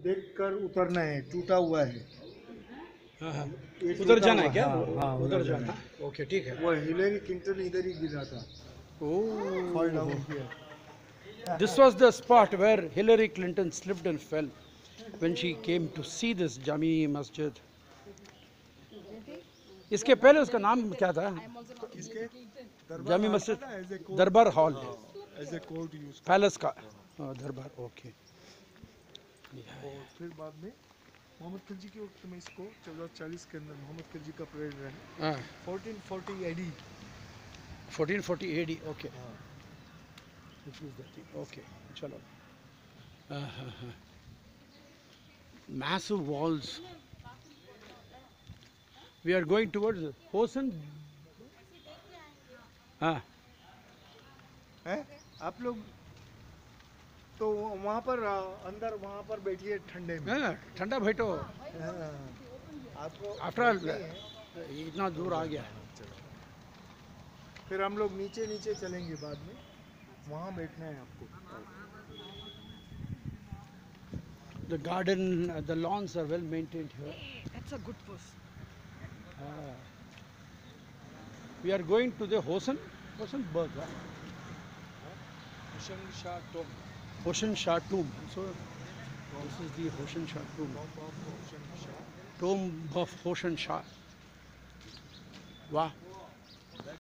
देखकर उतरना है, टूटा हुआ है। हाँ हाँ, ये उधर टूटा जाना है हुआ, क्या? हाँ हाँ, उधर जाना जाना, है। ओके ठीक है। वो हिलेरी क्लिंटन इधर ही गिरा था, फॉल ओह, डाउन किया। this was the spot where Hillary Clinton slipped and fell when she came to see this Jami Masjid. इसके पहले उसका नाम क्या था? इसके दरबार जामी हॉल मस्जिद, था ना, एज ए कोर्ट, दरबार hall, as a court use. Palace का दरबार, ओके। और फिर बाद में मोहम्मद खिलजी के वक्त में इसको 1440 के अंदर मोहम्मद खिलजी का पीरियड रहा, 1440 एडी। 1440 AD, ओके, ओके, चलो। Massive walls. We are going towards Hosen. हाँ, है आप लोग तो वहाँ पर अंदर वहाँ पर बैठिए ठंडे में। हाँ, ठंडा बैठो। हाँ, आपको आफ्टर ऑल इतना दूर आ गया। फिर हम लोग नीचे नीचे चलेंगे बाद में, वहाँ बैठना है आपको। The garden, the lawns are well maintained here. That's a good post. We are going to the Hosenberg, right? Hussain Shah tomb, Hoshen Shah tomb. So this is the Hoshen Shah tomb. Hussain Shah. Tomb of Hoshen Shah. Wow.